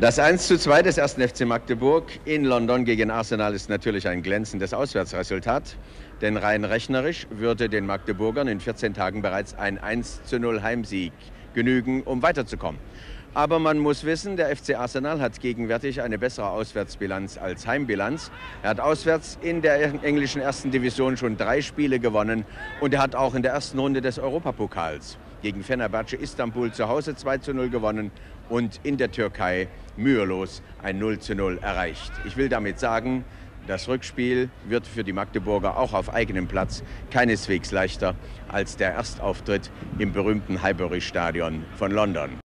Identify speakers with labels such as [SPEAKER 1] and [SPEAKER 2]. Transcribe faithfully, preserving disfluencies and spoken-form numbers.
[SPEAKER 1] Das eins zu zwei des ersten F C Magdeburg in London gegen Arsenal ist natürlich ein glänzendes Auswärtsresultat. Denn rein rechnerisch würde den Magdeburgern in vierzehn Tagen bereits ein eins zu null Heimsieg genügen, um weiterzukommen. Aber man muss wissen, der F C Arsenal hat gegenwärtig eine bessere Auswärtsbilanz als Heimbilanz. Er hat auswärts in der englischen ersten Division schon drei Spiele gewonnen und er hat auch in der ersten Runde des Europapokals gegen Fenerbahce Istanbul zu Hause zwei zu null gewonnen und in der Türkei mühelos ein null zu null erreicht. Ich will damit sagen, das Rückspiel wird für die Magdeburger auch auf eigenem Platz keineswegs leichter als der Erstauftritt im berühmten Highbury Stadion von London.